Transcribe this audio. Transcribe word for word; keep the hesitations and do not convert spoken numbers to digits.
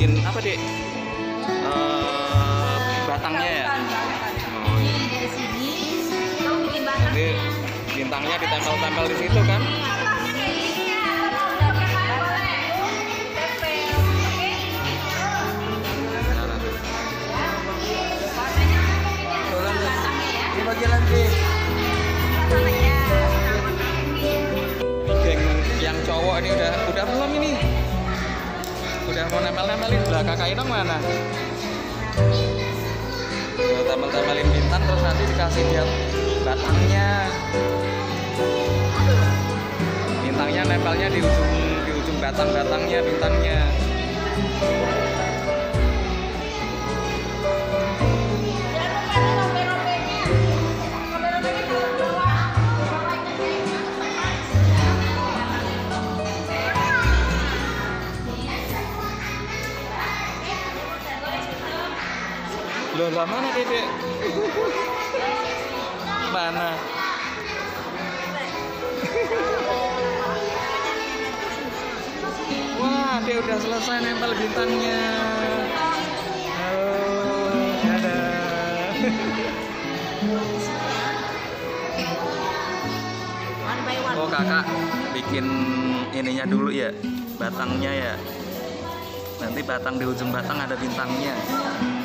bikin apa dek? Uh, batangnya ya. Oh, iya. Dari sini kamu bikin batang. Jadi bintangnya ditempel-tempel di situ kan? Ini bagian nanti. Geng yang cowok ini udah udah belum ini? Udah mau nempel-nempelin belah kakak Inong mana? Udah tempel-tempelin bintang terus nanti dikasih lihat batangnya. Bintangnya nempelnya di ujung di ujung batang-batangnya bintangnya. Loh, lah mana dedek? Mana? Wah, dia udah selesai nempel bintangnya. Oh, ada. Oh, kakak bikin ininya dulu ya, batangnya ya. Nanti batang di ujung batang ada bintangnya.